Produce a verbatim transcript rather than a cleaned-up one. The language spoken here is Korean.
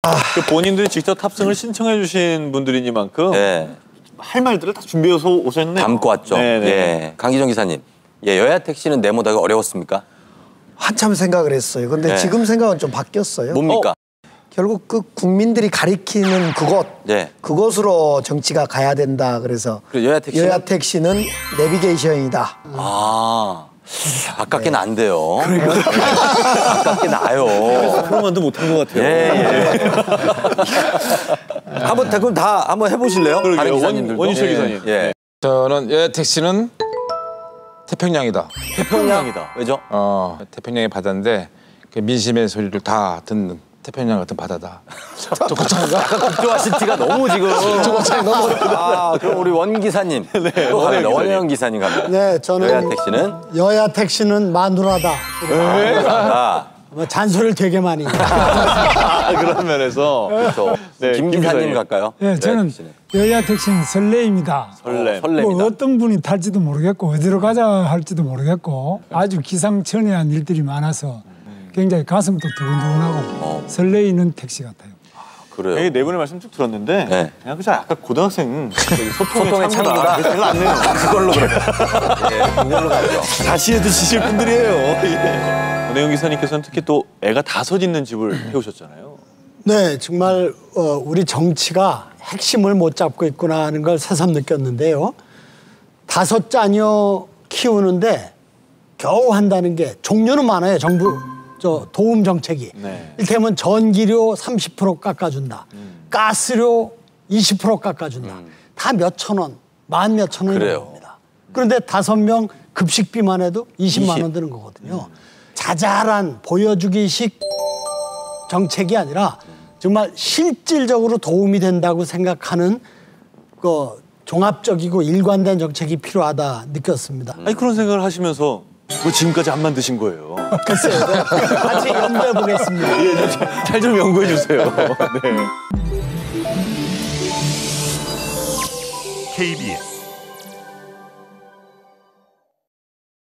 그 본인들이 직접 탑승을 신청해 주신 분들이니만큼 네. 할 말들을 다 준비해서 오셨네요. 담고 왔죠. 예. 강기정 기사님, 예, 여야 택시는 네모다가 어려웠습니까? 한참 생각을 했어요. 근데 네. 지금 생각은 좀 바뀌었어요. 뭡니까? 어? 결국 그 국민들이 가리키는 그곳, 네. 그곳으로 정치가 가야 된다. 그래서 여야 택시는? 여야 택시는 내비게이션이다. 아, 아깝게 안 돼요. 아깝게 나요. 그런 건도 못한 것 같아요. 예, 예. 한번 그럼 다 한번 해보실래요? 다른 기사님들도. 원희철 기사님. 예. 예. 저는 여야 택시는 태평양이다. 태평양이다. 왜죠? 어, 태평양의 바다인데 그 민심의 소리를 다 듣는 태평양 같은 바다다. 똑같은가? 국조와 시티가 너무 지금. 너무. 아, 그럼 우리 원 기사님. 네, 또 갑니다. 원혜영 기사님 갑니다. 네, 저는 여야 택시는 여야 택시는 마누라다. 마누라다. 뭐 잔소리를 되게 많이. 아, 그런 면에서. 그렇죠. 네, 김 김 기사님 기사님. 갈까요? 네, 저는 여야 택시는 설레입니다. 설렘. 설렘이다. 뭐 어떤 분이 탈지도 모르겠고 어디로 가자 할지도 모르겠고 아주 기상천외한 일들이 많아서 굉장히 가슴도 두근두근하고 어. 설레이는 택시 같아요. 그래요. 네, 네 분의 말씀 쭉 들었는데 네. 그냥 그저 약간 고등학생 소통의, 소통의 창구다. 창구다. 안 내요. 그걸로 그래. 예, 그걸로 가죠. 다시 해도 지실 분들이에요. 예. 원혜영 기사님께서는 특히 또 애가 다섯 있는 집을 해오셨잖아요. 네, 정말 어, 우리 정치가 핵심을 못 잡고 있구나 하는 걸 새삼 느꼈는데요. 다섯 자녀 키우는데 겨우 한다는 게 종류는 많아요. 정부 저 도움 정책이. 네. 이를테면 전기료 삼십 퍼센트 깎아준다. 음. 가스료 이십 퍼센트 깎아준다. 음. 다 몇천 원, 만 몇천 원이 그래요. 겁니다. 그런데 다섯 명 급식비만 해도 이십만 원 드는 거거든요. 음. 자잘한 보여주기식 정책이 아니라 정말 실질적으로 도움이 된다고 생각하는 그 종합적이고 일관된 정책이 필요하다 느꼈습니다. 아니 그런 생각을 하시면서 뭐 지금까지 안 만드신 거예요. 글쎄요. 같이 연구해 보겠습니다. 예, 잘 좀 연구해 주세요. 네. 케이비에스